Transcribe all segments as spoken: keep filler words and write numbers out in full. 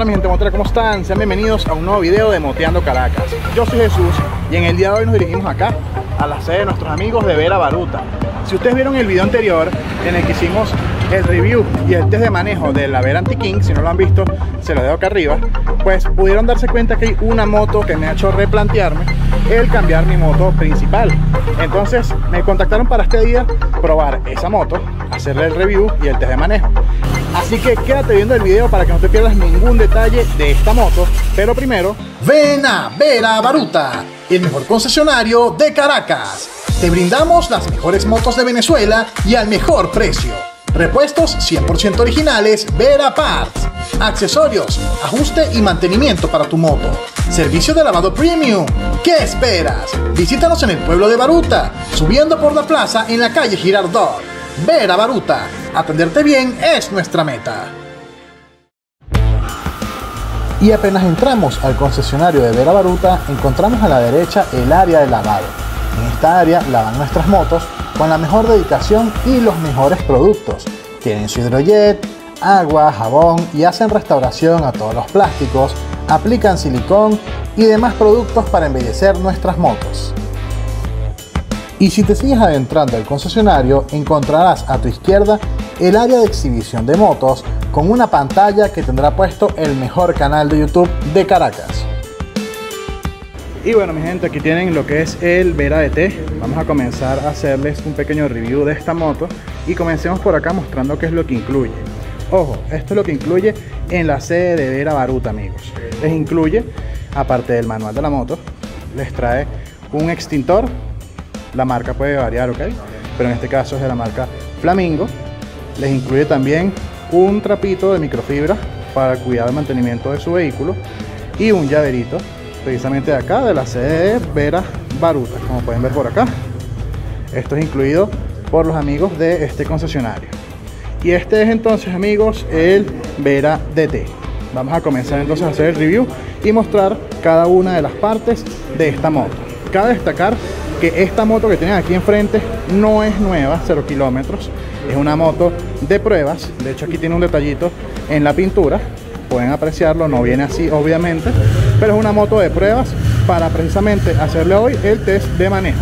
Hola mi gente motera, ¿cómo están? Sean bienvenidos a un nuevo video de Moteando Caracas. Yo soy Jesús y en el día de hoy nos dirigimos acá a la sede de nuestros amigos de Vera Baruta. Si ustedes vieron el video anterior en el que hicimos el review y el test de manejo de la Vera Anti-King, si no lo han visto se lo dejo acá arriba, pues pudieron darse cuenta que hay una moto que me ha hecho replantearme el cambiar mi moto principal. Entonces me contactaron para este día probar esa moto, hacerle el review y el test de manejo. Así que quédate viendo el video para que no te pierdas ningún detalle de esta moto. Pero primero, ven a Vera Baruta, el mejor concesionario de Caracas. Te brindamos las mejores motos de Venezuela y al mejor precio. Repuestos cien por ciento originales Vera Parts. Accesorios, ajuste y mantenimiento para tu moto. Servicio de lavado premium. ¿Qué esperas? Visítanos en el pueblo de Baruta, subiendo por la plaza en la calle Girardot. Vera Baruta, atenderte bien es nuestra meta. Y apenas entramos al concesionario de Vera Baruta, encontramos a la derecha el área de lavado. En esta área lavan nuestras motos con la mejor dedicación y los mejores productos. Tienen su hidrojet, agua, jabón y hacen restauración a todos los plásticos, aplican silicón y demás productos para embellecer nuestras motos. Y si te sigues adentrando al concesionario, encontrarás a tu izquierda el área de exhibición de motos con una pantalla que tendrá puesto el mejor canal de YouTube de Caracas. y bueno mi gente, aquí tienen lo que es el Vera D T. Vamos a comenzar a hacerles un pequeño review de esta moto y comencemos por acá mostrando qué es lo que incluye. Ojo, esto es lo que incluye en la sede de Vera Baruta, amigos. Les incluye, aparte del manual de la moto, les trae un extintor. La marca puede variar, ok, pero en este caso es de la marca Flamingo. Les incluye también un trapito de microfibra para el cuidado y mantenimiento de su vehículo y un llaverito precisamente de acá de la sede de Vera Baruta, como pueden ver por acá. Esto es incluido por los amigos de este concesionario. Y este es entonces, amigos, el Vera D T. Vamos a comenzar entonces a hacer el review y mostrar cada una de las partes de esta moto. Cabe destacar que esta moto que tienen aquí enfrente no es nueva, cero kilómetros, es una moto de pruebas. De hecho aquí tiene un detallito en la pintura, pueden apreciarlo, no viene así obviamente, pero es una moto de pruebas para precisamente hacerle hoy el test de manejo.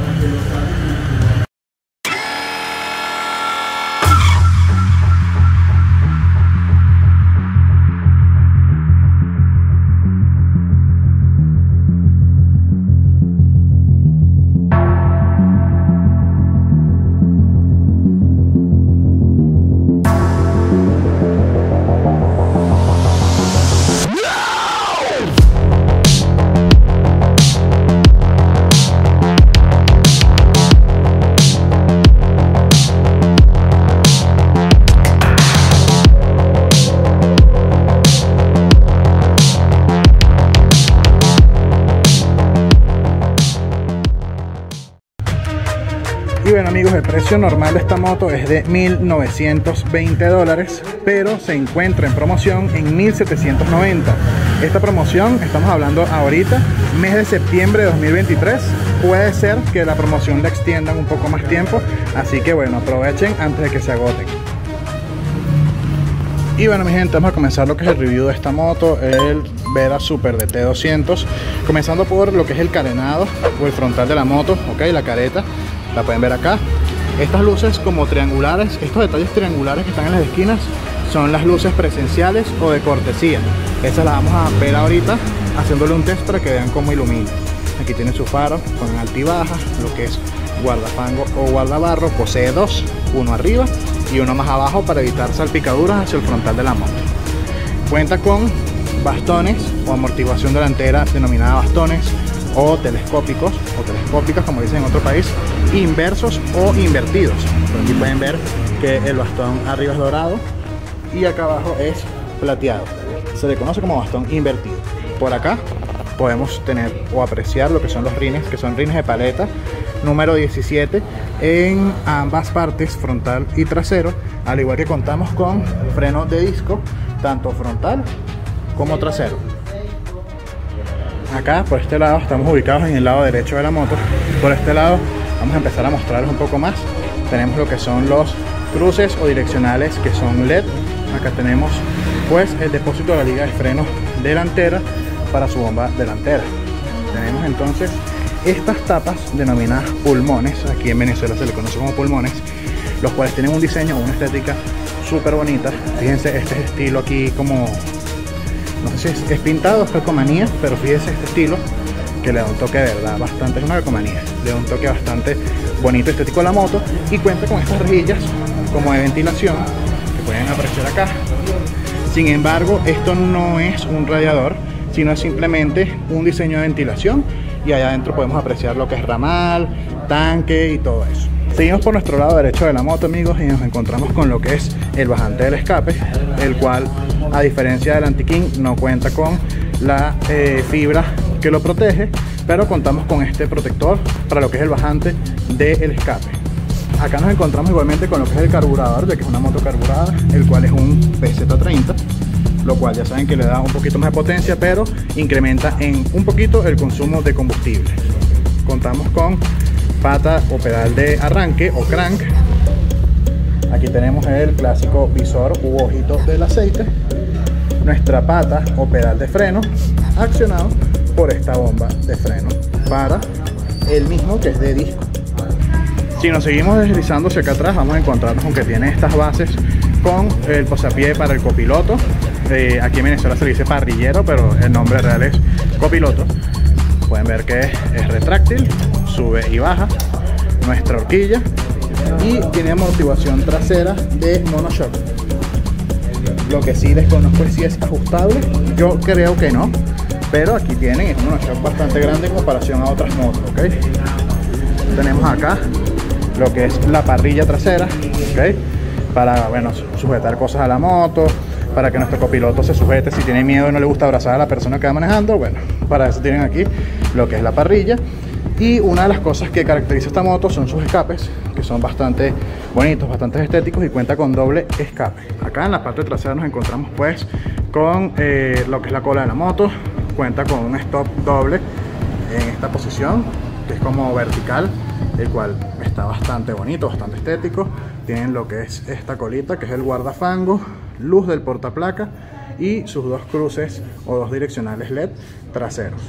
Y bueno amigos, el precio normal de esta moto es de mil novecientos veinte dólares, pero se encuentra en promoción en mil setecientos noventa. Esta promoción, estamos hablando ahorita, mes de septiembre de dos mil veintitrés. Puede ser que la promoción la extiendan un poco más tiempo, así que bueno, aprovechen antes de que se agoten. Y bueno mi gente, vamos a comenzar lo que es el review de esta moto, el Vera Super D T doscientos. Comenzando por lo que es el carenado o el frontal de la moto, ok, la careta. La pueden ver acá. Estas luces como triangulares, estos detalles triangulares que están en las esquinas son las luces presenciales o de cortesía. Esas las vamos a ver ahorita haciéndole un test para que vean cómo ilumina. Aquí tiene su faro con alta y baja, lo que es guardafango o guardabarro. Posee dos, uno arriba y uno más abajo para evitar salpicaduras hacia el frontal de la moto. Cuenta con bastones o amortiguación delantera denominada bastones o telescópicos o telescópicas como dicen en otro país, inversos o invertidos. Por aquí pueden ver que el bastón arriba es dorado y acá abajo es plateado. Se le conoce como bastón invertido. Por acá podemos tener o apreciar lo que son los rines, que son rines de paleta número diecisiete en ambas partes, frontal y trasero, al igual que contamos con freno de disco tanto frontal como trasero. Acá por este lado estamos ubicados en el lado derecho de la moto. Por este lado vamos a empezar a mostrarles un poco más. Tenemos lo que son los cruces o direccionales, que son L E D. Acá tenemos pues el depósito de la liga de frenos delantera para su bomba delantera. Tenemos entonces estas tapas denominadas pulmones, aquí en Venezuela se le conoce como pulmones, los cuales tienen un diseño, una estética súper bonita. Fíjense este estilo aquí como, no sé si es, es pintado, es calcomanía, pero fíjense este estilo que le da un toque de verdad bastante, es una calcomanía, le da un toque bastante bonito, estético a la moto, y cuenta con estas rejillas como de ventilación que pueden aparecer acá. Sin embargo, esto no es un radiador, sino es simplemente un diseño de ventilación, y allá adentro podemos apreciar lo que es ramal, tanque y todo eso. Seguimos por nuestro lado derecho de la moto, amigos, y nos encontramos con lo que es el bajante del escape, el cual, a diferencia del Anti-King, no cuenta con la eh, fibra que lo protege, pero contamos con este protector para lo que es el bajante del escape. Acá nos encontramos igualmente con lo que es el carburador, ya que es una moto carburada, el cual es un P Z treinta, lo cual ya saben que le da un poquito más de potencia, pero incrementa en un poquito el consumo de combustible. Contamos con pata o pedal de arranque o crank. Aquí tenemos el clásico visor u ojito del aceite, nuestra pata o pedal de freno accionado por esta bomba de freno para el mismo, que es de disco. Si nos seguimos deslizando hacia acá atrás, vamos a encontrarnos con que tiene estas bases con el posapié para el copiloto. Eh, aquí en Venezuela se le dice parrillero, pero el nombre real es copiloto. Pueden ver que es, es retráctil, sube y baja nuestra horquilla, y tiene amortiguación trasera de monoshock. Lo que sí desconozco es si es ajustable, yo creo que no, pero aquí tienen, es un monoshock bastante grande en comparación a otras motos, ¿ok? Tenemos acá lo que es la parrilla trasera, ¿ok? Para, bueno, sujetar cosas a la moto, para que nuestro copiloto se sujete si tiene miedo y no le gusta abrazar a la persona que va manejando. Bueno, para eso tienen aquí lo que es la parrilla. Y una de las cosas que caracteriza esta moto son sus escapes, que son bastante bonitos, bastante estéticos, y cuenta con doble escape. Acá en la parte trasera nos encontramos pues con eh, lo que es la cola de la moto. Cuenta con un stop doble en esta posición, que es como vertical, el cual está bastante bonito, bastante estético. Tienen lo que es esta colita, que es el guardafango, luz del portaplaca y sus dos cruces o dos direccionales L E D traseros.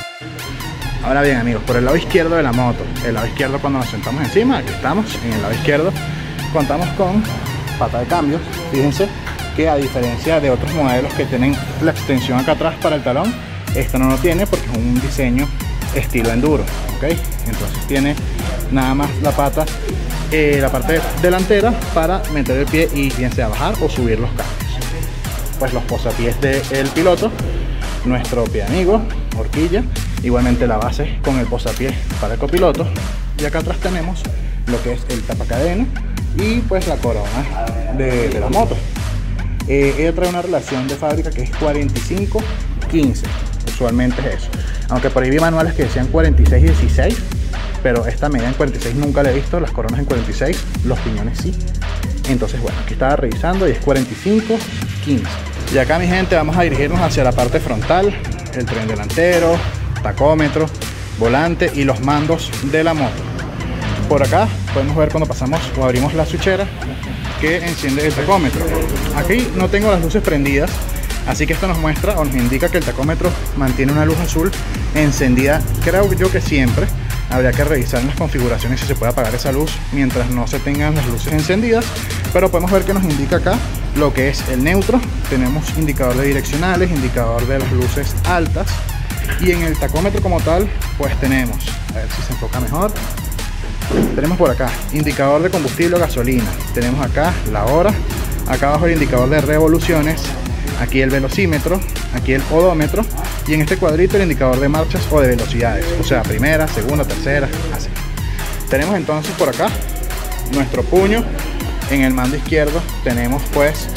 Ahora bien, amigos, por el lado izquierdo de la moto, el lado izquierdo cuando nos sentamos encima, aquí estamos en el lado izquierdo, contamos con pata de cambios. Fíjense que a diferencia de otros modelos que tienen la extensión acá atrás para el talón, esta no lo tiene porque es un diseño estilo enduro, ¿ok? Entonces tiene nada más la pata, eh, la parte delantera para meter el pie y bien sea bajar o subir los cambios. Pues los posapiés del piloto, nuestro pie amigo, horquilla, igualmente la base con el posapié para el copiloto, y acá atrás tenemos lo que es el tapacadena y pues la corona de, de la moto. Eh, ella trae una relación de fábrica que es cuarenta y cinco quince, usualmente es eso, aunque por ahí vi manuales que decían cuarenta y seis dieciséis, pero esta medida en cuarenta y seis nunca la he visto, las coronas en cuarenta y seis, los piñones sí. Entonces bueno, aquí estaba revisando y es cuarenta y cinco quince. Y acá, mi gente, vamos a dirigirnos hacia la parte frontal, el tren delantero, tacómetro, volante y los mandos de la moto. Por acá podemos ver cuando pasamos o abrimos la switchera que enciende el tacómetro. Aquí no tengo las luces prendidas, así que esto nos muestra o nos indica que el tacómetro mantiene una luz azul encendida. Creo yo que siempre habría que revisar en las configuraciones si se puede apagar esa luz mientras no se tengan las luces encendidas, pero podemos ver que nos indica acá lo que es el neutro. Tenemos indicador de direccionales, indicador de las luces altas, y en el tacómetro como tal pues tenemos, a ver si se enfoca mejor, tenemos por acá indicador de combustible o gasolina, tenemos acá la hora, acá abajo el indicador de revoluciones, aquí el velocímetro, aquí el odómetro, y en este cuadrito el indicador de marchas o de velocidades, o sea, primera, segunda, tercera, así. Tenemos entonces por acá nuestro puño. En el mando izquierdo tenemos pues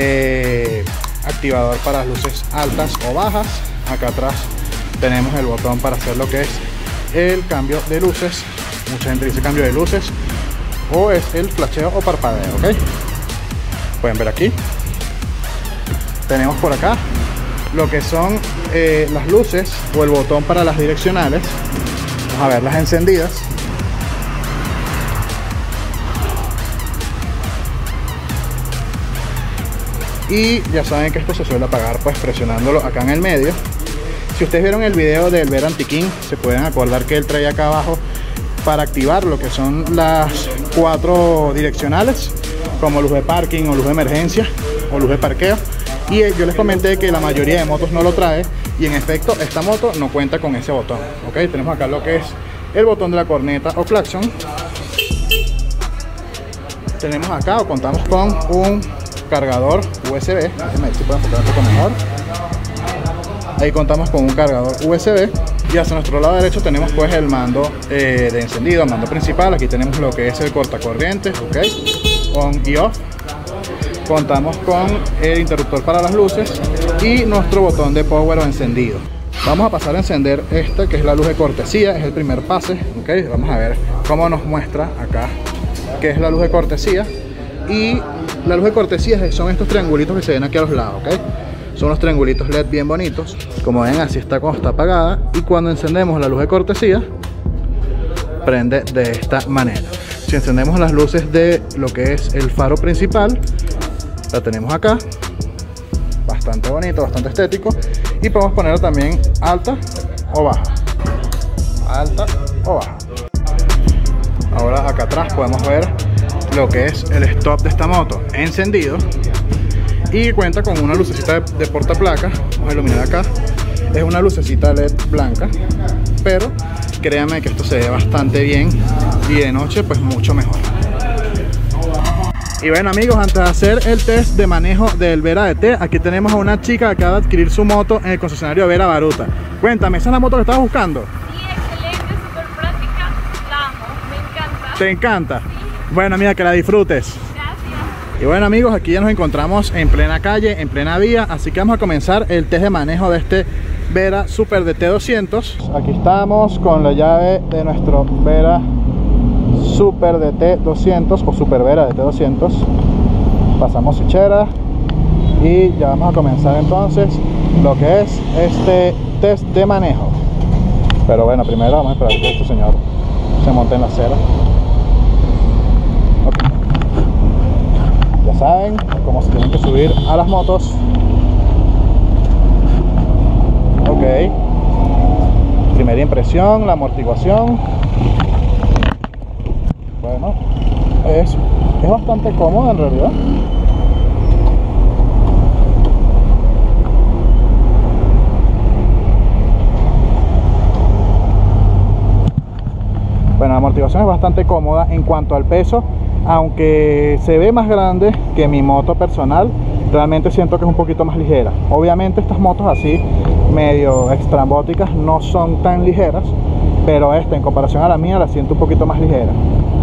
eh, activador para las luces altas o bajas. Acá atrás tenemos el botón para hacer lo que es el cambio de luces. Mucha gente dice cambio de luces, o es el flasheo o parpadeo, ¿ok? Pueden ver aquí. Tenemos por acá lo que son eh, las luces o el botón para las direccionales. Vamos a verlas encendidas. y ya saben que esto se suele apagar pues presionándolo acá en el medio. Si ustedes vieron el video del Vera Anti-King, se pueden acordar que él trae acá abajo para activar lo que son las cuatro direccionales, como luz de parking o luz de emergencia o luz de parqueo. Y yo les comenté que la mayoría de motos no lo trae, y en efecto esta moto no cuenta con ese botón. Ok, tenemos acá lo que es el botón de la corneta o claxon. Tenemos acá, o contamos con un cargador U S B. Déjenme ver si puedo enfocar un poco mejor. Ahí contamos con un cargador U S B. Y hacia nuestro lado derecho tenemos pues el mando eh, de encendido, el mando principal. Aquí tenemos lo que es el cortacorriente, ok, on y off. Contamos con el interruptor para las luces y nuestro botón de power o encendido. Vamos a pasar a encender esta, que es la luz de cortesía, es el primer pase, ok. Vamos a ver cómo nos muestra acá que es la luz de cortesía. Y la luz de cortesía son estos triangulitos que se ven aquí a los lados, ok. Son los triangulitos L E D bien bonitos. Como ven, así está cuando está apagada, y cuando encendemos la luz de cortesía prende de esta manera. Si encendemos las luces de lo que es el faro principal, la tenemos acá, bastante bonito, bastante estético, y podemos ponerlo también alta o baja, alta o baja. Ahora acá atrás podemos ver lo que es el stop de esta moto encendido, y cuenta con una lucecita de, de portaplaca. Vamos a iluminar acá, es una lucecita L E D blanca, pero créanme que esto se ve bastante bien, y de noche pues mucho mejor. Y bueno amigos, antes de hacer el test de manejo del Vera D T, aquí tenemos a una chica que acaba de adquirir su moto en el concesionario Vera Baruta. Cuéntame, ¿esa es la moto que estabas buscando? Sí, excelente, súper práctica, la amo, me encanta. ¿Te encanta? Sí. Bueno amiga, que la disfrutes. Gracias. Y bueno amigos, aquí ya nos encontramos en plena calle, en plena vía, así que vamos a comenzar el test de manejo de este Vera Super D T doscientos. Aquí estamos con la llave de nuestro Vera Super D T doscientos o Super Vera D T doscientos. Pasamos fichera y ya vamos a comenzar entonces lo que es este test de manejo. Pero bueno, primero vamos a esperar que este señor se monte en la acera. Okay. Ya saben cómo se tienen que subir a las motos. Ok, primera impresión, la amortiguación. Bueno, es, es bastante cómodo en realidad. Bueno, la amortiguación es bastante cómoda. En cuanto al peso, aunque se ve más grande que mi moto personal, realmente siento que es un poquito más ligera. Obviamente estas motos así medio extrambóticas no son tan ligeras, pero esta en comparación a la mía la siento un poquito más ligera.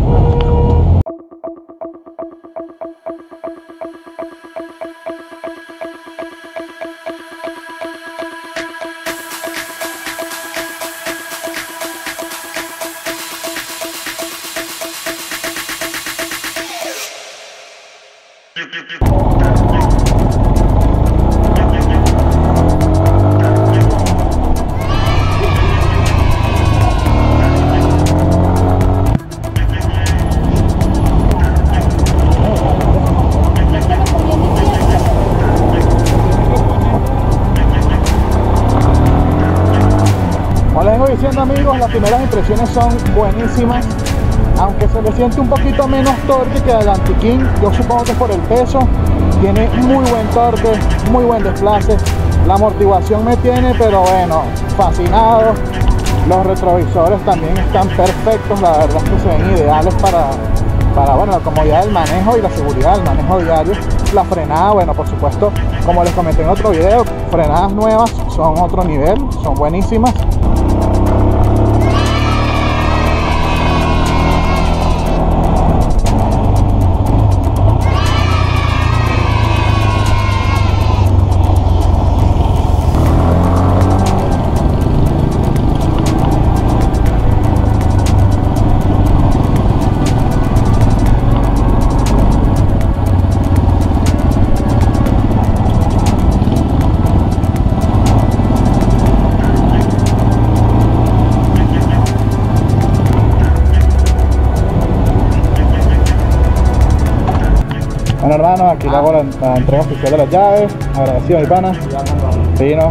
Diciendo amigos, las primeras impresiones son buenísimas, aunque se le siente un poquito menos torque que el Anti-King. Yo supongo que por el peso. Tiene muy buen torque, muy buen desplace. La amortiguación me tiene, pero bueno, fascinado. Los retrovisores también están perfectos, la verdad es que se ven ideales para, para bueno, la comodidad del manejo y la seguridad del manejo diario. La frenada, bueno, por supuesto, como les comenté en otro video, frenadas nuevas son otro nivel, son buenísimas. hermano, aquí le hago la, la entrega oficial de las llaves. Agradecido, mi pana. Fino.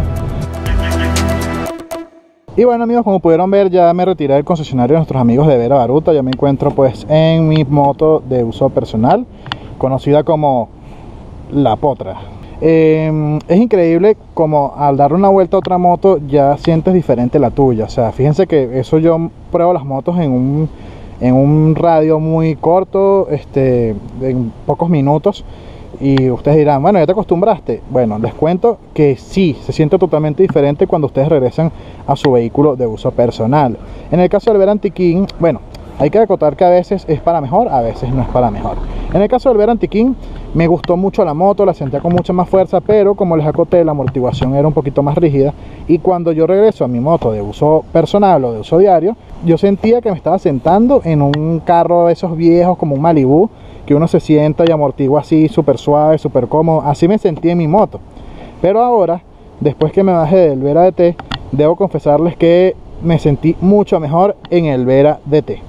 Y bueno, amigos, como pudieron ver, ya me retiré del concesionario de nuestros amigos de Vera Baruta. Ya me encuentro pues en mi moto de uso personal, conocida como La Potra. Eh, es increíble como al darle una vuelta a otra moto ya sientes diferente la tuya. O sea, fíjense que eso yo pruebo las motos en un, en un radio muy corto, este, en pocos minutos. Y ustedes dirán, bueno, ¿ya te acostumbraste? Bueno, les cuento que sí, se siente totalmente diferente cuando ustedes regresan a su vehículo de uso personal. En el caso del Vera Anti-King, bueno, hay que acotar que a veces es para mejor, a veces no es para mejor. En el caso del Vera Anti-King, me gustó mucho la moto, la sentía con mucha más fuerza, pero como les acoté, la amortiguación era un poquito más rígida. Y cuando yo regreso a mi moto de uso personal o de uso diario, yo sentía que me estaba sentando en un carro de esos viejos como un Malibu, que uno se sienta y amortigua así, súper suave, súper cómodo. Así me sentí en mi moto. Pero ahora, después que me bajé del Vera D T, debo confesarles que me sentí mucho mejor en el Vera D T.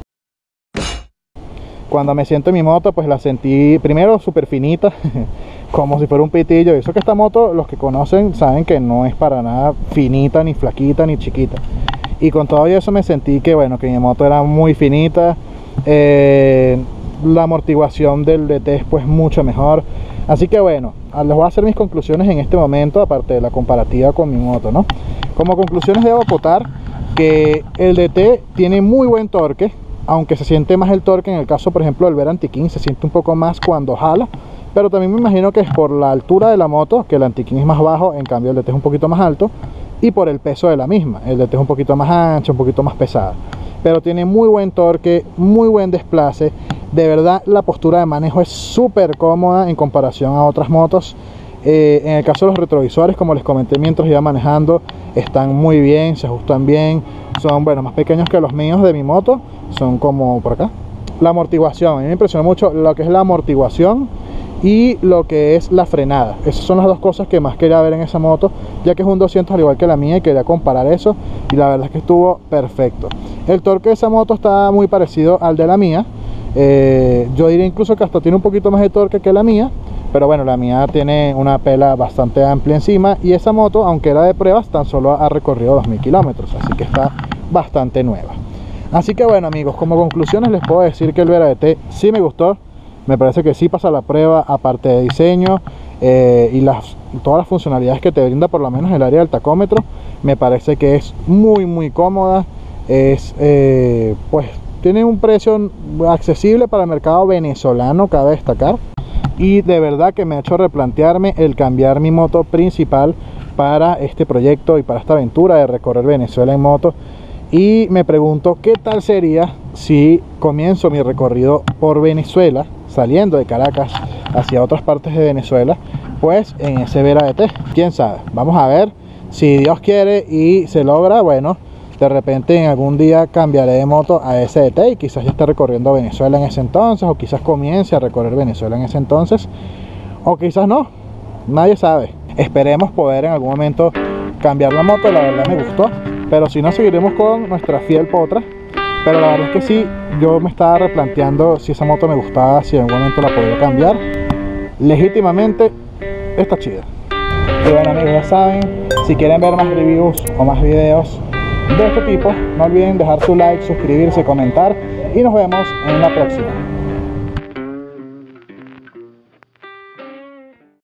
Cuando me siento en mi moto, pues la sentí primero súper finita, como si fuera un pitillo. Y eso que esta moto, los que conocen saben que no es para nada finita, ni flaquita, ni chiquita. Y con todo eso me sentí que, bueno, que mi moto era muy finita. Eh, la amortiguación del D T es pues mucho mejor. Así que bueno, les voy a hacer mis conclusiones en este momento, aparte de la comparativa con mi moto, ¿no? Como conclusiones debo acotar que el D T tiene muy buen torque, aunque se siente más el torque en el caso, por ejemplo, del Vera Anti-King, se siente un poco más cuando jala. Pero también me imagino que es por la altura de la moto, que el Anti-King es más bajo, en cambio el D T es un poquito más alto, y por el peso de la misma. El D T es un poquito más ancho, un poquito más pesada. Pero tiene muy buen torque, muy buen desplace. De verdad, la postura de manejo es súper cómoda en comparación a otras motos. Eh, en el caso de los retrovisores, como les comenté mientras iba manejando, están muy bien, se ajustan bien. Son, bueno, más pequeños que los míos de mi moto. Son como por acá. La amortiguación, a mí me impresionó mucho lo que es la amortiguación y lo que es la frenada. Esas son las dos cosas que más quería ver en esa moto, ya que es un doscientos al igual que la mía y quería comparar eso, y la verdad es que estuvo perfecto. El torque de esa moto está muy parecido al de la mía. Eh, yo diría incluso que hasta tiene un poquito más de torque que la mía, pero bueno, la mía tiene una pela bastante amplia encima, y esa moto, aunque era de pruebas, tan solo ha recorrido dos mil kilómetros, así que está bastante nueva. Así que bueno, amigos, como conclusiones les puedo decir que el Vera D T sí me gustó. Me parece que sí pasa la prueba, aparte de diseño eh, y las, todas las funcionalidades que te brinda, por lo menos el área del tacómetro. Me parece que es muy muy cómoda. Es eh, pues tiene un precio accesible para el mercado venezolano, cabe destacar. Y de verdad que me ha hecho replantearme el cambiar mi moto principal para este proyecto y para esta aventura de recorrer Venezuela en moto. Y me pregunto qué tal sería si comienzo mi recorrido por Venezuela, saliendo de Caracas hacia otras partes de Venezuela, pues en ese Vera D T. Quién sabe, vamos a ver, si Dios quiere y se logra, bueno, de repente en algún día cambiaré de moto a ese D T y quizás ya esté recorriendo Venezuela en ese entonces, o quizás comience a recorrer Venezuela en ese entonces, o quizás no, nadie sabe. Esperemos poder en algún momento cambiar la moto, la verdad me gustó, pero si no, seguiremos con nuestra fiel Potra. Pero la verdad es que sí, yo me estaba replanteando si esa moto me gustaba, si en algún momento la podría cambiar. Legítimamente está chida. Y bueno, amigos, ya saben, si quieren ver más reviews o más videos de este tipo, no olviden dejar su like, suscribirse, comentar, y nos vemos en la próxima.